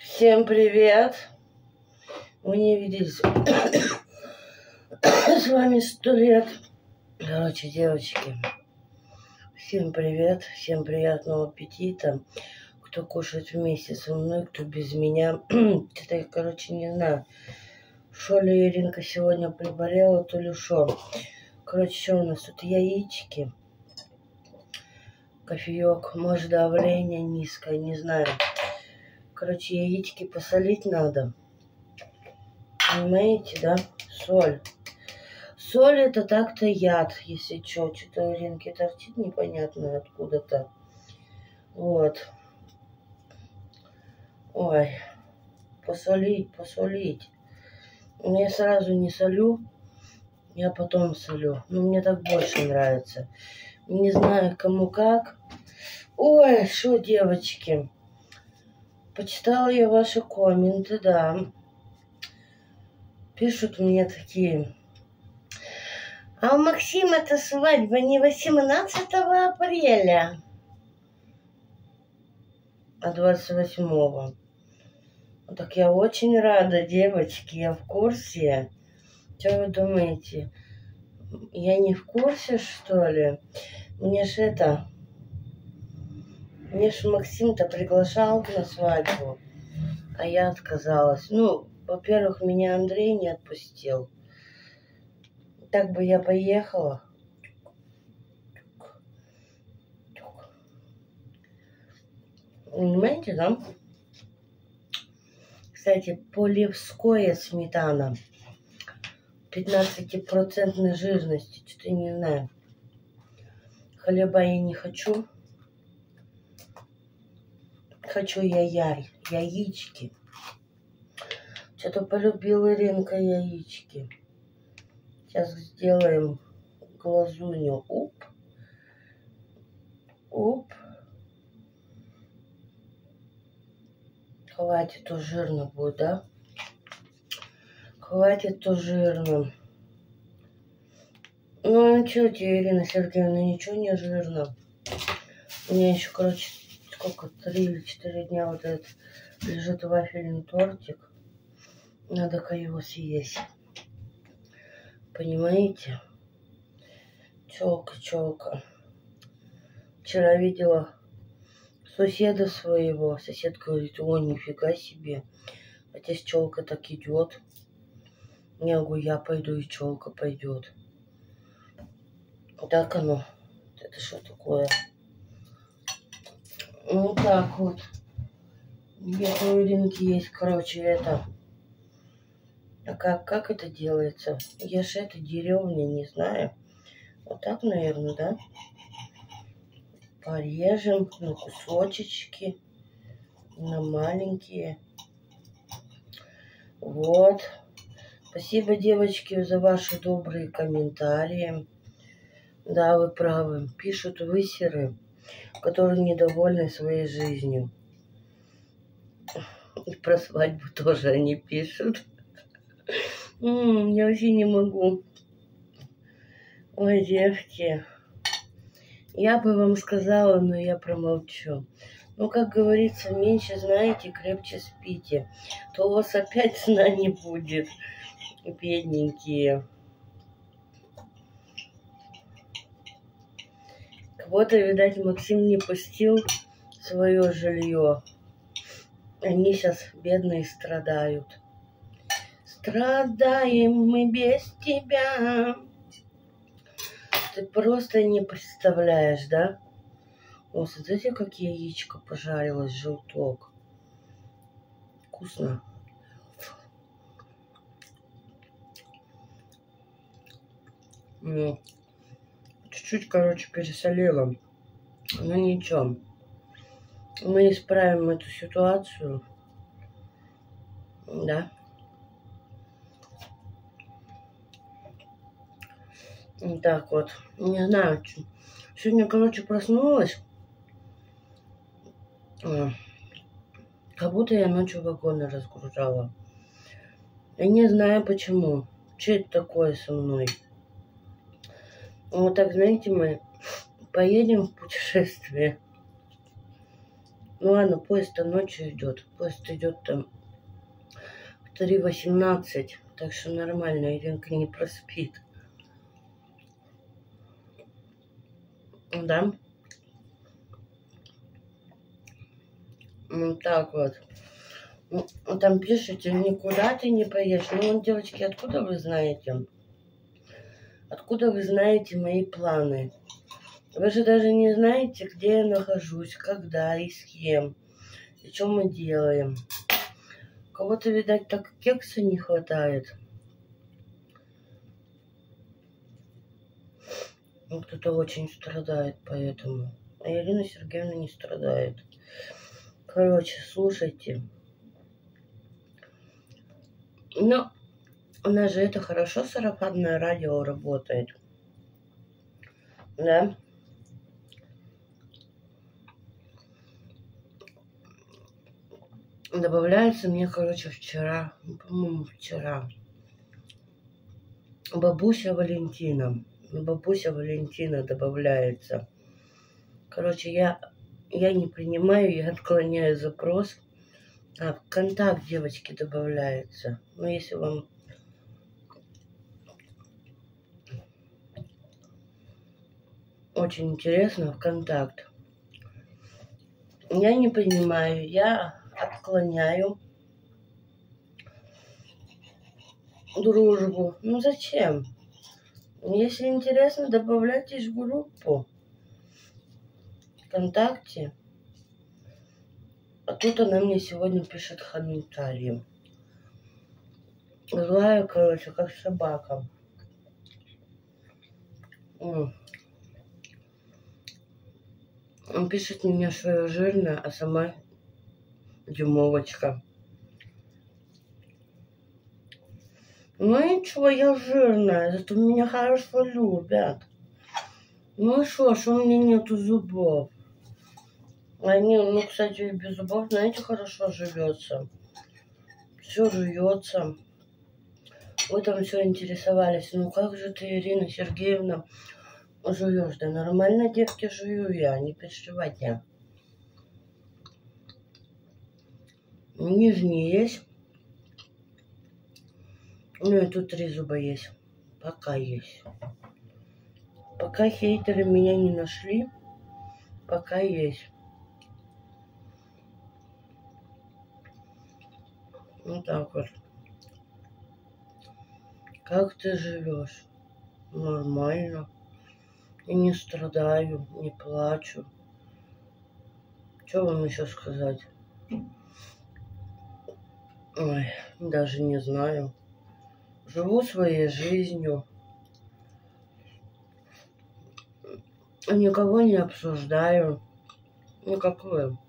Всем привет! Мы не виделись с вами 100 лет. Короче, девочки, всем привет, всем приятного аппетита. Кто кушает вместе со мной, кто без меня. Что-то я, короче, не знаю, шо ли Иринка сегодня приболела, то ли шо. Короче, что у нас тут? Яички, кофеек, может, давление низкое, не знаю. Короче, яички посолить надо. Понимаете, да? Соль. Соль это так-то яд, если что. Что-то у Иринки торчит непонятно откуда-то. Вот. Ой. Посолить. Я сразу не солю. Я потом солю. Но мне так больше нравится. Не знаю, кому как. Ой, что, девочки. Почитала я ваши комменты, да. Пишут мне такие. А у Максима-то свадьба не 18 апреля, а 28-го. Так я очень рада, девочки, я в курсе. Что вы думаете? Я не в курсе, что ли? Мне ж Максим-то приглашал на свадьбу, а я отказалась. Ну, во-первых, меня Андрей не отпустил. Так бы я поехала. Понимаете, да? Кстати, полевская сметана. 15% жирности. Что-то не знаю. Хлеба я не хочу. Хочу я яички. Что-то полюбила Иринка яички. Сейчас сделаем глазунью. Уп. Хватит, то жирно будет, да? Хватит, то жирно. Ну, что тебе, Ирина Сергеевна, ничего не жирно. У меня еще, короче, сколько, 3 или 4 дня вот этот лежит вафельный тортик. Надо-ка его съесть. Понимаете? Челка. Вчера видела соседа своего. Сосед говорит, о, нифига себе. Хотя с челка так идет. Я говорю, я пойду, и челка пойдет. Так оно. Это что такое? Ну так вот. Где-то у Иринки есть, короче, это. А как это делается? Я же это деревня, не знаю. Вот так, наверное, да? Порежем на кусочечки, на маленькие. Вот. Спасибо, девочки, за ваши добрые комментарии. Да, вы правы. Пишут высеры, которые недовольны своей жизнью. И про свадьбу тоже они пишут. Я вообще не могу. Ой, девки. Я бы вам сказала, но я промолчу. Ну, как говорится, меньше знаете, крепче спите. То у вас опять сна не будет, бедненькие. Кого-то, видать, Максим не пустил свое жилье. Они сейчас бедные страдают. Страдаем мы без тебя. Ты просто не представляешь, да? Вот, смотрите, как яичко пожарилось, желток. Вкусно. Чуть-чуть, короче, пересолила. Но ничего. Мы исправим эту ситуацию. Да. Так вот. Не знаю. Сегодня, короче, проснулась. Как будто я ночью вагоны разгружала. Я не знаю почему. Что это такое со мной? Вот так, знаете, мы поедем в путешествие. Ну ладно, поезд-то ночью идет. Поезд идет там в 3:18. Так что нормально, Иринка не проспит. Да? Ну так вот. Ну, там пишите, никуда ты не поедешь. Ну, вот, девочки, откуда вы знаете? Откуда вы знаете мои планы? Вы же даже не знаете, где я нахожусь, когда и с кем, и что мы делаем. Кого-то, видать, так кекса не хватает. Ну, кто-то очень страдает поэтому. А Ирина Сергеевна не страдает. Короче, слушайте. Ну, у нас же это хорошо сарафанное радио работает. Да? Добавляется мне, короче, вчера, по-моему, вчера. Бабуся Валентина. Бабуся Валентина добавляется. Короче, я не принимаю, я отклоняю запрос. А, контакт девочки добавляется. Ну, если вам очень интересно, в контакт. Я не принимаю, я отклоняю дружбу. Ну, зачем? Если интересно, добавляйтесь в группу ВКонтакте. А тут она мне сегодня пишет комментарии. Злая, короче, как собака. Он пишет мне, что я жирная, а сама дюймовочка. Ну ничего, я жирная, зато меня хорошо любят. Ну и что у меня нету зубов? Они, ну, кстати, без зубов, знаете, хорошо живется. Все жуется. Вы там все интересовались. Ну как же ты, Ирина Сергеевна, жуешь? Да нормально, девки, жую я, не переживайте. Нижний есть. Ну и тут 3 зуба есть. Пока есть. Пока хейтеры меня не нашли, пока есть. Вот так вот. Как ты живешь? Нормально. И не страдаю, не плачу. Что вам еще сказать? Ой, даже не знаю. Живу своей жизнью. Никого не обсуждаю. Ну, какое?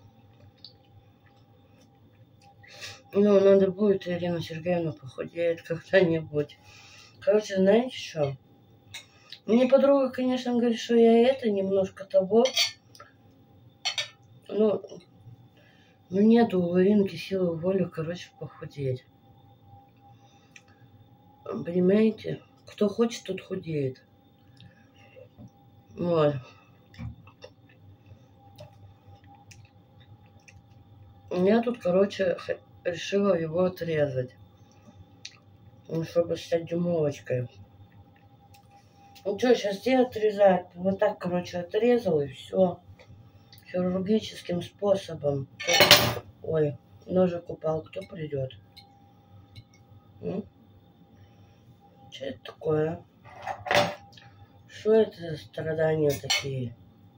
Ну, надо будет, Ирина Сергеевна похудеет когда-нибудь. Короче, знаете что? Мне подруга, конечно, говорит, что я это, немножко того. Ну, нету у Иринки силы воли, короче, похудеть. Понимаете? Кто хочет, тот худеет. Вот. Я тут, короче, решила его отрезать. Ну, чтобы стать дюймовочкой. Ну что, сейчас где отрезать? Вот так, короче, отрезал и все. Хирургическим способом. Ой, ножик упал. Кто придет? Что это такое? Что это за страдания такие?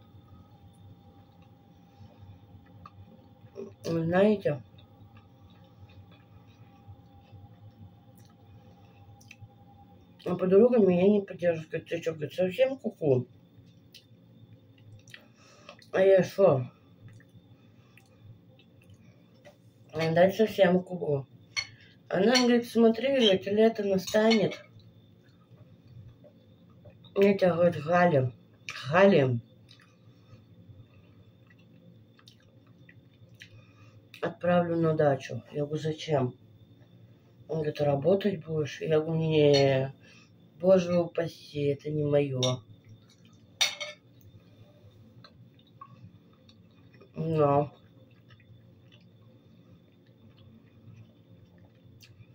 Вы знаете? А подруга меня не поддерживает. Говорит, ты что, говорит, совсем куку? А я что? Дать совсем куку. Она говорит, смотри, говорит, лето настанет. Я тебя, говорит, Галя отправлю на дачу. Я говорю, зачем? Он говорит, работать будешь? Я говорю, не, боже упаси, это не мое. Но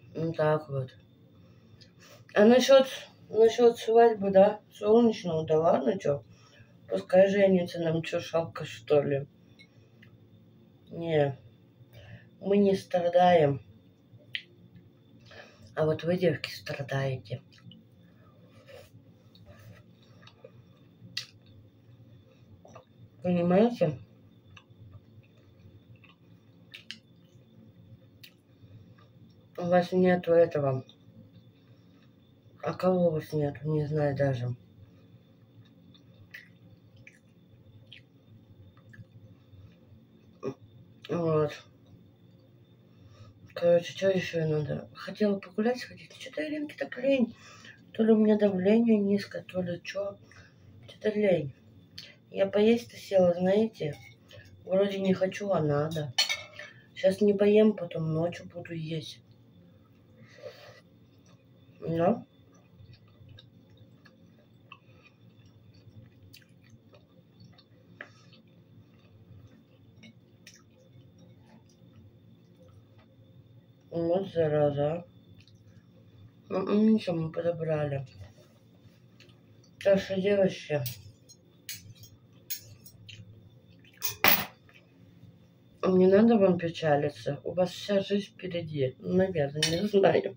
Ну так вот. А насчет свадьбы, да, солнечного, да ладно, чё? Пускай женится, нам чё, шалко, что ли? Не, мы не страдаем. А вот вы, девки, страдаете. Понимаете? У вас нету этого. А кого у вас нету? Не знаю даже. Вот. Короче, что еще надо? Хотела погулять сходить. Что-то Иринке так лень. То ли у меня давление низкое, то ли что. Что-то лень. Я поесть-то села, знаете. Вроде не хочу, а надо. Сейчас не поем, потом ночью буду есть. Да? Вот зараза. Ничего, мы подобрали. Так что, девочки, не надо вам печалиться. У вас вся жизнь впереди. Наверное, не знаю.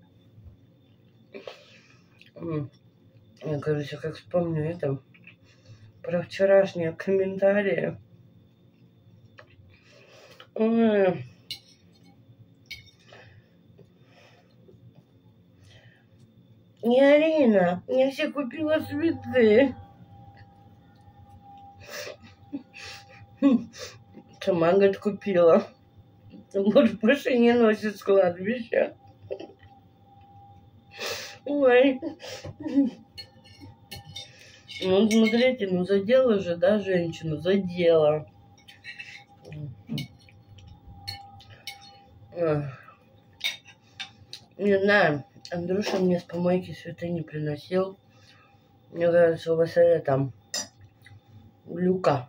Я, короче, как вспомню это про вчерашние комментарии. Ой. Не Арина, я все купила цветы. Сама, говорит, купила. Может, больше не носит с кладбища. Ой. Ну, смотрите, ну задела же, да, женщину? Задела. Не знаю, Андрюша мне с помойки цветы не приносил. Мне кажется, у вас это там Люка.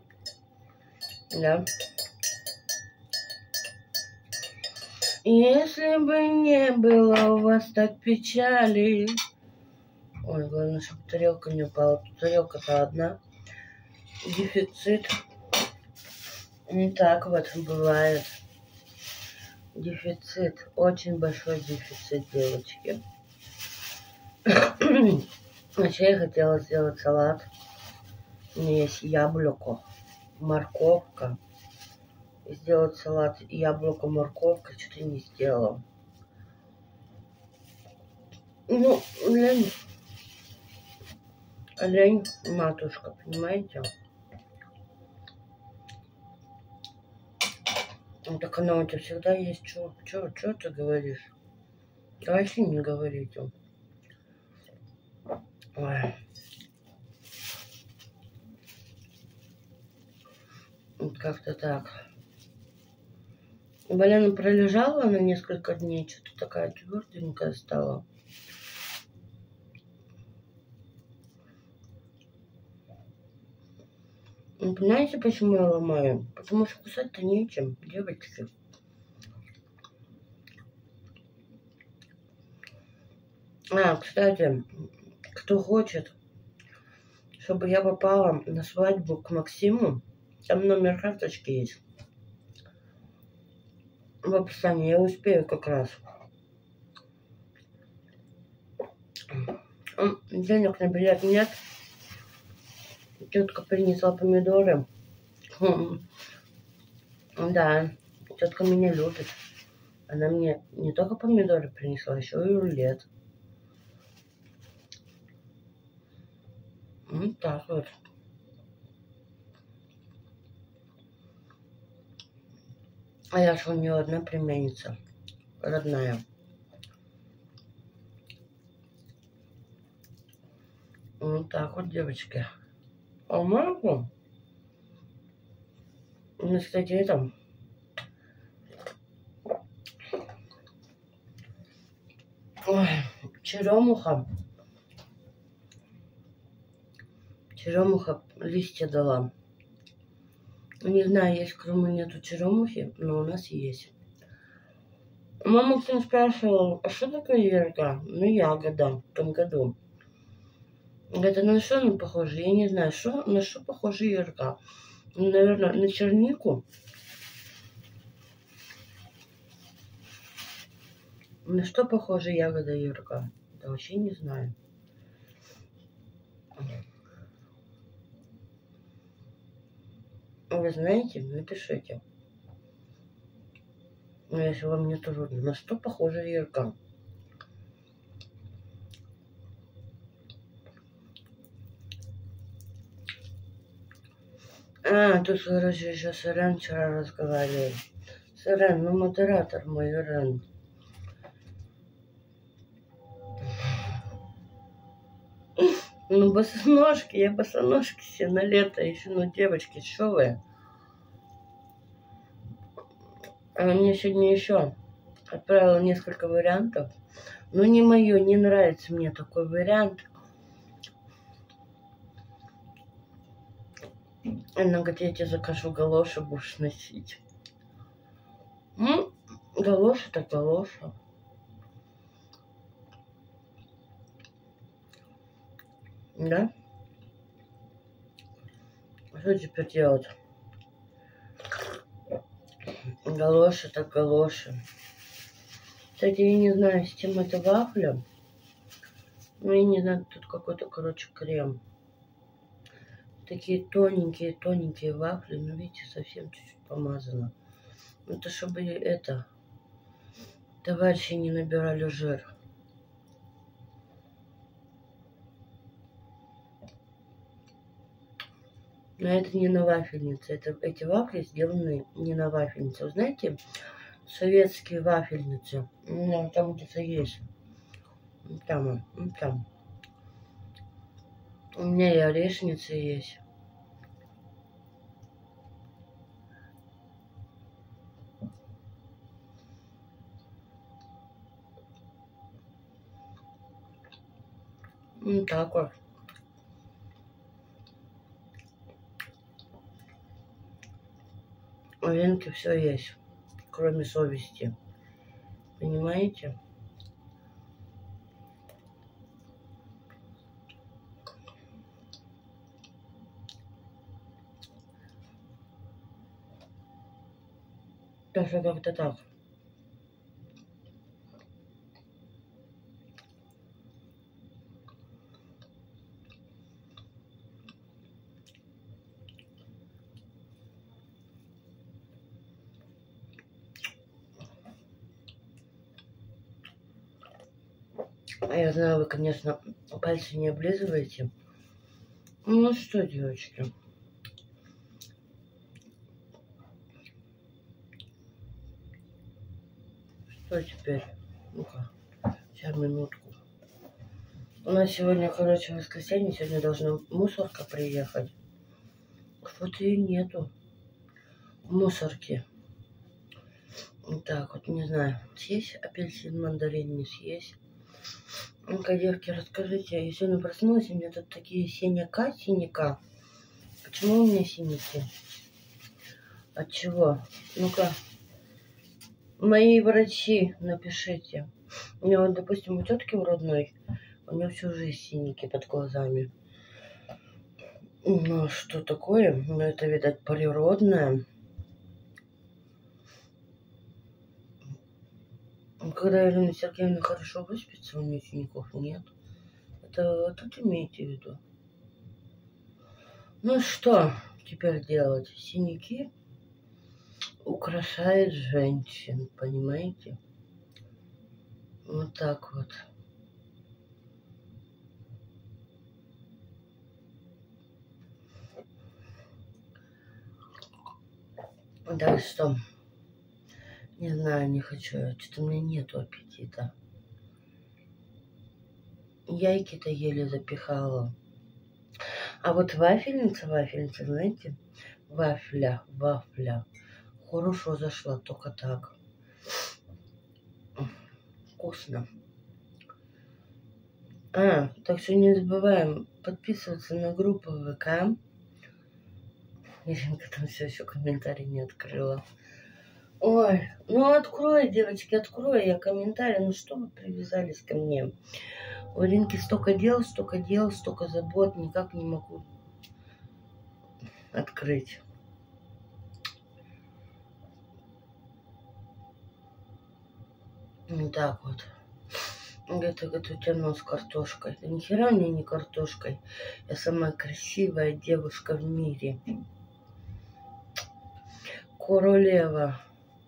Да. Если бы не было у вас так печали. Ой, главное, чтобы тарелка не упала. Тарелка-то одна. Дефицит. Не так вот бывает. Дефицит. Очень большой дефицит, девочки. Вообще я хотела сделать салат. У меня есть яблоко, морковка. Сделать салат яблоко, морковка. Что-то не сделала. Ну, лень, матушка, понимаете? Ну, так она у тебя всегда есть. Что ты говоришь? Да вообще не говорите. Ой. Вот как-то так. Блин, пролежала на несколько дней. Что-то такая тверденькая стала. Знаете, почему я ломаю? Потому что кусать-то нечем, девочки. Кстати, кто хочет, чтобы я попала на свадьбу к Максиму, там номер карточки есть. В описании я успею как раз. Денег на билет нет. Тетка принесла помидоры. Да, тетка меня любит. Она мне не только помидоры принесла, еще и рулет. Вот так вот. А я же у нее одна племянница. Родная. Вот так вот, девочки. А Марку? У нас, кстати, это... Ой, черемуха. Черемуха листья дала. Не знаю, есть в Крыму нету черемухи, но у нас есть. Мама сын спрашивал, а что такое ярка? Ну, ягода в том году. Это на что она похожа? Я не знаю, на что похожа ярка. Наверное, на чернику. На что похожа ягода ярка? Да вообще не знаю. Вы знаете, напишите. Ну, если вам не трудно. На что похожа ярка? А, тут, короче, еще с Ирен вчера разговаривали. С Ирен, ну, модератор мой Ирен. Ну, босоножки, я босоножки все на лето еще, ну, девочки, что вы? Она мне сегодня еще отправила несколько вариантов. Но не мое, не нравится мне такой вариант. Она говорит, я тебе закажу галоши, будешь носить. Галоши так галоши. Да? Что теперь делать? Галоши так галоши. Кстати, я не знаю, с чем это вафля. Ну, я не знаю, тут какой-то, короче, крем. Такие тоненькие вафли. Ну, видите, совсем чуть-чуть помазано. Это чтобы это... товарищи не набирали жир. Но это не на вафельнице. Эти вафли сделаны не на вафельнице. Вы знаете, советские вафельницы. Там где-то есть. Там. У меня и орешница есть. Так вот. У Ленки все есть, кроме совести. Понимаете? Так что как-то так. А я знаю, вы, конечно, пальцы не облизываете. Ну что, девочки? Что теперь? Ну-ка, сейчас минутку. У нас сегодня, короче, воскресенье. Сегодня должна мусорка приехать. Вот ее нету. Мусорки. Вот так вот, не знаю, съесть апельсин, мандарин, не съесть. Ну-ка, девки, расскажите, я сегодня проснулась, у меня тут такие синяка. Почему у меня синяки? От чего? Ну-ка, мои врачи, напишите. У меня вот, допустим, у тетки у родной, у нее всю жизнь синяки под глазами. Ну, что такое? Ну, это, видать, природное. Когда Ирина Сергеевна хорошо выспится, у нее синяков нет. Это тут имейте в виду. Ну что теперь делать? Синяки украшают женщин, понимаете? Вот так вот. Да что? Не знаю, не хочу. Что-то у меня нету аппетита. Яйки-то еле запихала. А вот вафельница, знаете? Вафля. Хорошо зашла, только так. Вкусно. Так что не забываем подписываться на группу ВК. Иринка там все еще комментарий не открыла. Ой, ну открой, девочки, открой я комментарий. Ну что вы привязались ко мне? У Иринки столько дел, столько забот, никак не могу открыть. Вот так вот. Это у тебя нос картошкой. Да нихера мне не картошкой. Я самая красивая девушка в мире. Королева.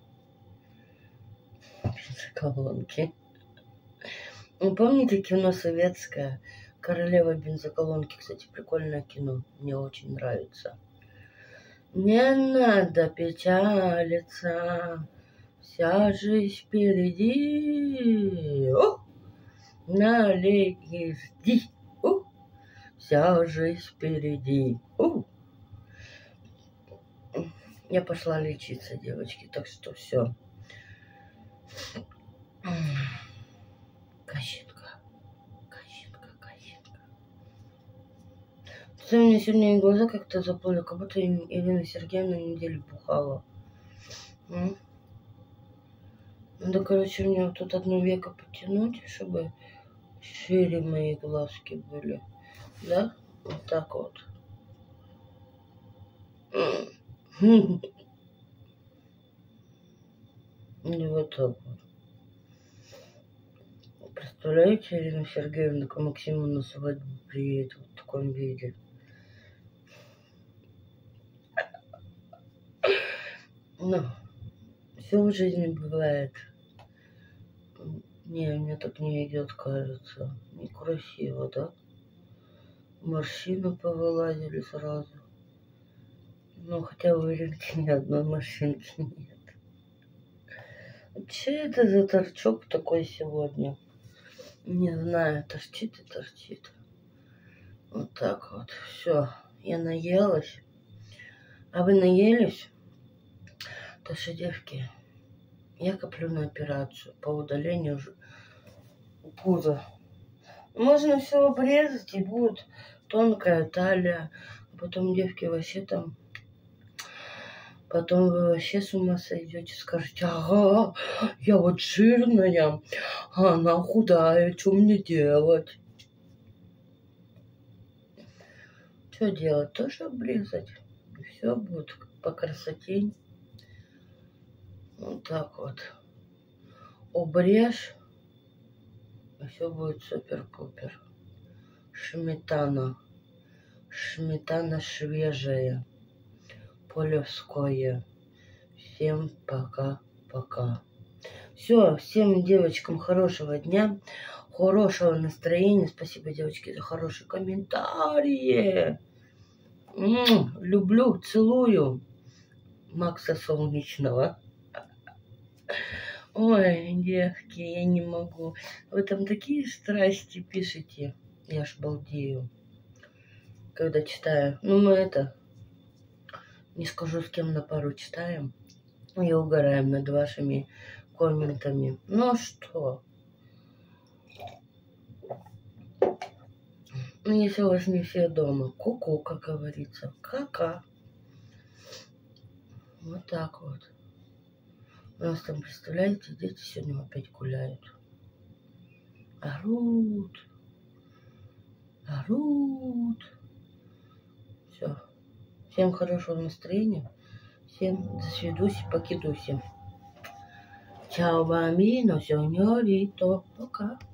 Бензоколонки. Вы помните кино советское? Королева бензоколонки. Кстати, прикольное кино. Мне очень нравится. Не надо печалиться. Вся жизнь впереди. О! Налей и жди. Вся жизнь впереди. Я пошла лечиться, девочки, так что все. Кощенка. У меня сегодня и глаза как-то заплыли, как будто Ирина Сергеевна неделю бухала. Надо, короче, мне вот тут одно веко потянуть, чтобы шире мои глазки были. Да? Вот так вот. И вот так вот. Представляете, Ирина Сергеевна к Максиму на свадьбу приедет вот в таком виде. Ну, все в жизни бывает. Не, мне так не идет, кажется. Некрасиво, да? Морщины повылазили сразу. Ну, хотя у Иринки ни одной морщинки нет. Че это за торчок такой сегодня? Не знаю, торчит и торчит. Вот так вот. Все, я наелась. А вы наелись? То что, девки, я коплю на операцию по удалению пуза. Можно все обрезать, и будет тонкая талия. А потом, девки, вообще там... Потом вы вообще с ума сойдете, скажете: ага, я вот жирная, а она худая, что мне делать? Что делать? Тоже обрезать. И все будет по красоте. Вот так вот. Обрежь, и все будет супер-пупер. Сметана. Сметана свежая. Полевское. Всем пока-пока. Все, всем девочкам хорошего дня, хорошего настроения. Спасибо, девочки, за хорошие комментарии. Люблю, целую. Макса Солнечного. Ой, девки, я не могу. Вы там такие страсти пишете. Я аж балдею, когда читаю. Ну, мы не скажу, с кем на пару читаем. И угораем над вашими комментами. Ну что? Ну, если у вас не все дома. Ку-ку, как говорится. Ка-ка. Вот так вот. У нас там, представляете, дети сегодня опять гуляют. Орут. Все. Всем хорошего настроения. Всем до свидуси, покидуси. Чао, бамбино, сеньорито. Пока.